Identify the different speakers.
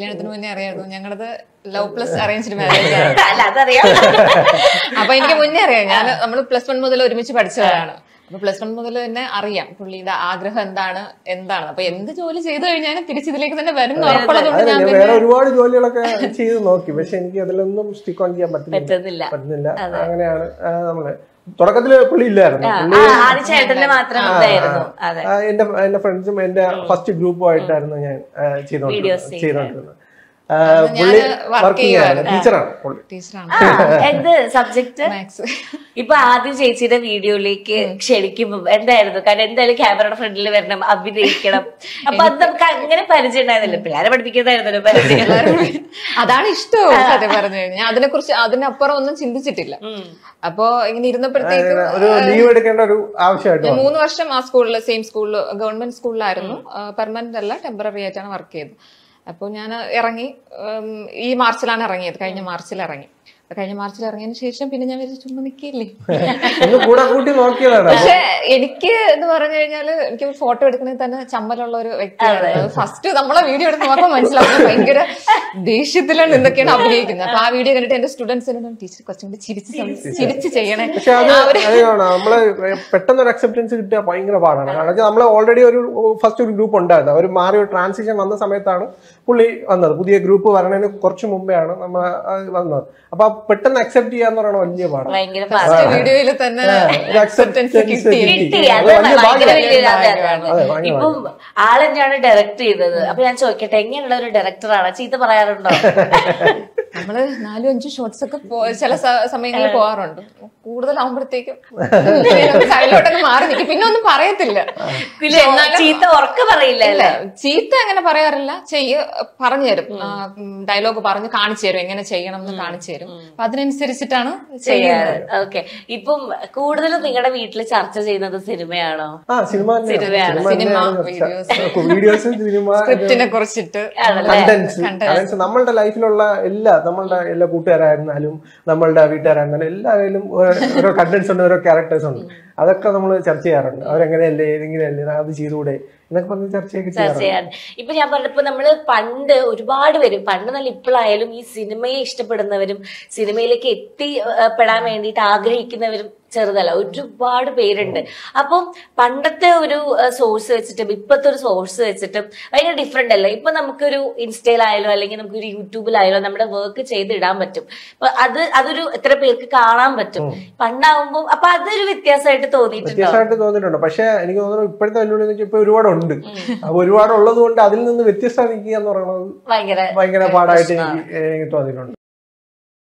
Speaker 1: കല്യാണത്തിന് മുന്നേ അറിയായിരുന്നു. ഞങ്ങളത് ലവ് പ്ലസ് അറേഞ്ച്ഡ് മാരേജ് ആണ്. അപ്പൊ എനിക്ക് മുന്നേ അറിയാം. നമ്മൾ +1 മുതൽ ഒരുമിച്ച് പഠിച്ചവരാണ്. അപ്പൊ +1 മുതൽ തന്നെ അറിയാം പുള്ളിയുടെ ആഗ്രഹം എന്താണ്. അപ്പൊ എന്ത് ജോലി ചെയ്തു കഴിഞ്ഞാലും തിരിച്ചിതിലേക്ക് തന്നെ വരുന്ന ഉറപ്പുള്ളതുകൊണ്ട് ഞാൻ
Speaker 2: വേറെ ഒരുപാട് ജോലികളൊക്കെ ചെയ്ത് നോക്കി. പക്ഷെ എനിക്ക് അതിലൊന്നും സ്റ്റിക്ക് ഓൺ ചെയ്യാൻ പറ്റുന്നില്ല. അങ്ങനെയാണ് നമ്മള് തുടക്കത്തില് പുള്ളി ഇല്ലായിരുന്നു. എന്റെ ഫ്രണ്ട്സും എന്റെ ഫസ്റ്റ് ഗ്രൂപ്പുമായിട്ടായിരുന്നു ഞാൻ ചെയ്തോണ്ടിരുന്നത്. പുള്ളി വർക്കിംഗ് ആണ്, ടീച്ചറാണ്.
Speaker 3: എന്ത് സബ്ജക്ട്? ഇപ്പൊ ആദ്യം ചേച്ചിയുടെ വീഡിയോയിലേക്ക് ക്ഷണിക്കുമ്പോ എന്തായിരുന്നു? കാരണം എന്തായാലും ക്യാമറയുടെ ഫ്രണ്ടിൽ വരണം, അഭിനയിക്കണം. അപ്പൊ അത് നമുക്ക് അങ്ങനെ പരിചയം ഉണ്ടായിരുന്നില്ല. പിള്ളേരെ പഠിപ്പിക്കുന്നതായിരുന്നല്ലോ പരിചയം.
Speaker 1: അതാണ് ഇഷ്ടവും സത്യം പറഞ്ഞു കഴിഞ്ഞാൽ. അതിനപ്പുറം ഒന്നും ചിന്തിച്ചിട്ടില്ല. അപ്പൊ ഇങ്ങനെ ഇരുന്നപ്പോഴത്തേക്കും
Speaker 2: ഒരു ലീവ് എടുക്കേണ്ട ഒരു ആവശ്യമായിട്ട്
Speaker 1: 3 വർഷം ആ സ്കൂളിൽ, സെയിം സ്കൂളിൽ, ഗവൺമെന്റ് സ്കൂളിലായിരുന്നു. പെർമനന്റ് അല്ല, ടെമ്പററി ആയിട്ടാണ് വർക്ക് ചെയ്തത്. അപ്പോൾ ഞാൻ ഇറങ്ങി. ഈ മാർച്ചിലാണ് ഇറങ്ങിയത്. കഴിഞ്ഞ മാർച്ചിൽ ഇറങ്ങിയതിന് ശേഷം പിന്നെ ഞാൻ വിചാരിച്ചു ചുമ്മാ നിൽക്കില്ലേ. പക്ഷെ എനിക്ക് എന്ന് പറഞ്ഞു കഴിഞ്ഞാല് എനിക്ക് ഫോട്ടോ എടുക്കണേ തന്നെ ചമ്മലുള്ള ഒരു വ്യക്തിയാണ്. ഫസ്റ്റ് നമ്മളെ വീഡിയോ എടുത്ത് നോക്കാൻ മനസ്സിലാവും ഭയങ്കര ദേഷ്യത്തിലാണ് എന്തൊക്കെയാണ് അഭിനയിക്കുന്നത്. അപ്പൊ ആ വീഡിയോ കണ്ടിട്ട് എന്റെ സ്റ്റുഡൻസിനോട് ടീച്ചർ കുറച്ചും കൂടി ചിരിച്ച് ചെയ്യണേ.
Speaker 2: നമ്മള് പെട്ടെന്ന് ഒരു അക്സെപ്റ്റൻസ് കിട്ടുക ഭയങ്കര പാടാണ്. കാരണം നമ്മൾ ഓൾറെഡി ഫസ്റ്റ് ഒരു ഗ്രൂപ്പ് ഉണ്ടായിരുന്നു. അവർ മാറി ഒരു ട്രാൻസിഷൻ വന്ന സമയത്താണ് പുള്ളി വന്നത്. പുതിയ ഗ്രൂപ്പ് വരണതിന് കുറച്ച് മുമ്പെയാണ് നമ്മൾ വന്നത്. അപ്പൊ പെട്ടെന്ന് അക്സെപ്റ്റ് ചെയ്യാന്ന് പറയണ വലിയ പാടാണ്.
Speaker 1: വീഡിയോയിൽ തന്നെ
Speaker 3: ഇപ്പം ആളെന്നെയാണ് ഡയറക്ട് ചെയ്തത്. അപ്പൊ ഞാൻ ചോദിക്കട്ടെ, എങ്ങനെയുള്ള ഒരു ഡയറക്ടറാണ്? ചീത്ത പറയാറുണ്ടോ?
Speaker 1: നമ്മള് 4-5 ഷോട്ട്സ് ഒക്കെ ചില സമയങ്ങളിൽ പോകാറുണ്ട്. കൂടുതലാവുമ്പോഴത്തേക്കും സൈഡിലോട്ടൊക്കെ മാറി നിൽക്കും. പിന്നെ ഒന്നും പറയത്തില്ല.
Speaker 3: ചീത്ത ഉറക്കെ പറയില്ല.
Speaker 1: ചീത്ത അങ്ങനെ പറയാറില്ല. പറഞ്ഞു തരും, ഡയലോഗ് പറഞ്ഞ് കാണിച്ചു തരും, എങ്ങനെ ചെയ്യണം എന്ന് കാണിച്ചു തരും. അപ്പൊ അതിനനുസരിച്ചിട്ടാണ് ചെയ്യാറ്.
Speaker 3: ഓക്കെ. ഇപ്പം കൂടുതലും നിങ്ങളുടെ വീട്ടിൽ ചർച്ച ചെയ്യുന്നത് സിനിമയാണോ?
Speaker 1: സ്ക്രിപ്റ്റിനെ കുറിച്ചിട്ട്,
Speaker 2: നമ്മളുടെ ലൈഫിലുള്ള നമ്മളുടെ എല്ലാ കൂട്ടുകാരായിരുന്നാലും നമ്മളുടെ വീട്ടുകാരായിരുന്നാലും എല്ലാവരിലും ഓരോ കണ്ടന്റ്സ് ഉണ്ട്, ഓരോ ക്യാരക്ടേഴ്സ് ഉണ്ട്. അതൊക്കെ നമ്മൾ ചർച്ച ചെയ്യാറുണ്ട്. അവരെങ്ങനെയല്ലേ, ഏതെങ്കിലല്ലേ, അത് ചെയ്തുകൂടെ എന്നൊക്കെ പറഞ്ഞ് ചർച്ചയൊക്കെ ചെയ്യാറ്.
Speaker 3: ഇപ്പൊ ഞാൻ പറഞ്ഞപ്പോ നമ്മള് പണ്ട് ഒരുപാട് പേര്, പണ്ട് നല്ല ഇപ്പോഴായാലും ഈ സിനിമയെ ഇഷ്ടപ്പെടുന്നവരും സിനിമയിലേക്ക് എത്തിപ്പെടാൻ വേണ്ടിയിട്ട് ആഗ്രഹിക്കുന്നവരും ചെറുതല്ല, ഒരുപാട് പേരുണ്ട്. അപ്പം പണ്ടത്തെ ഒരു സോഴ്സ് വെച്ചിട്ടും ഇപ്പത്തെ ഒരു സോഴ്സ് വെച്ചിട്ടും ഭയങ്കര ഡിഫറെന്റ് അല്ലേ? ഇപ്പൊ നമുക്കൊരു ഇൻസ്റ്റയിലായാലോ അല്ലെങ്കിൽ നമുക്കൊരു യൂട്യൂബിലായാലോ നമ്മുടെ വർക്ക് ചെയ്തിടാൻ പറ്റും. അപ്പൊ അതൊരു എത്ര പേർക്ക് കാണാൻ പറ്റും. പണ്ടാവുമ്പോ അപ്പൊ അതൊരു വ്യത്യാസമായിട്ട്
Speaker 2: തോന്നിയിട്ടുണ്ട്. പക്ഷെ എനിക്ക് തോന്നുന്നു ഇപ്പോഴത്തെ വെല്ലുവിളി ഇപ്പൊ ഒരുപാടുണ്ട്. അപ്പൊ ഒരുപാടുള്ളത് കൊണ്ട് അതിൽ നിന്ന് വ്യത്യസ്തത നിൽക്കുക എന്ന് പറയുന്നത് ഭയങ്കര പാടായിട്ട് എനിക്ക് തോന്നിയിട്ടുണ്ട്.